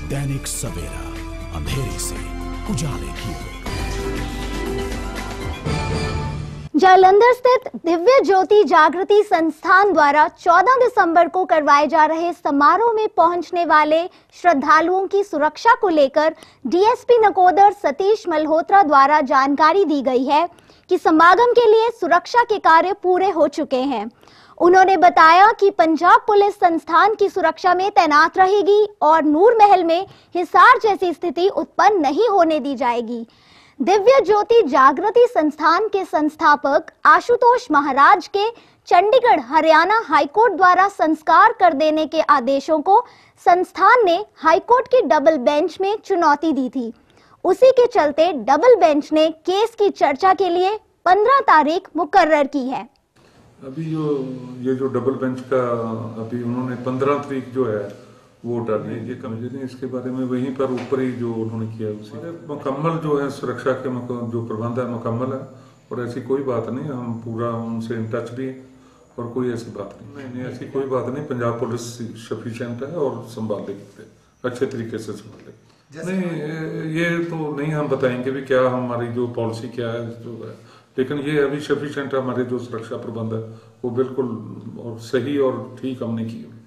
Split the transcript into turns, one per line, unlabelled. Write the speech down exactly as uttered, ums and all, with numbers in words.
दैनिक सवेरा, अंधेरे से उजाले की ओर।
जालंधर स्थित दिव्य ज्योति जागृति संस्थान द्वारा चौदह दिसंबर को करवाए जा रहे समारोह में पहुंचने वाले श्रद्धालुओं की सुरक्षा को लेकर डीएसपी नकोदर सतीश मल्होत्रा द्वारा जानकारी दी गई है कि समागम के लिए सुरक्षा के कार्य पूरे हो चुके हैं। उन्होंने बताया कि पंजाब पुलिस संस्थान की सुरक्षा में तैनात रहेगी और नूर महल में हिसार जैसी स्थिति उत्पन्न नहीं होने दी जाएगी। दिव्य ज्योति जागृति संस्थान के संस्थापक आशुतोष महाराज के चंडीगढ़ हरियाणा हाईकोर्ट द्वारा संस्कार कर देने के आदेशों को संस्थान ने हाईकोर्ट की डबल बेंच में चुनौती दी थी। उसी के चलते डबल बेंच ने केस की चर्चा के लिए पंद्रह तारीख मुकर्रर की है।
अभी जो ये जो डबल बेंच का अभी उन्होंने पंद्रह तारीख जो है वो डालने ये कमेटी ने इसके बारे में वहीं पर ऊपर ही जो उन्होंने किया उसी मुकम्मल जो है सुरक्षा के जो प्रबंध है मुकम्मल है और ऐसी कोई बात नहीं, हम पूरा उनसे इन टच भी और कोई ऐसी बात नहीं नहीं, नहीं ऐसी कोई बात नहीं। पंजाब पुलिस सफिशिएंट है और संभाल लेगी, अच्छे तरीके से संभाल लेगी। नहीं ये तो नहीं हम बताएंगे भी क्या हमारी जो पॉलिसी क्या है जो है, लेकिन ये अभी सफिशिएंट है। हमारे जो सुरक्षा प्रबंध है वो बिल्कुल और सही और ठीक हमने की।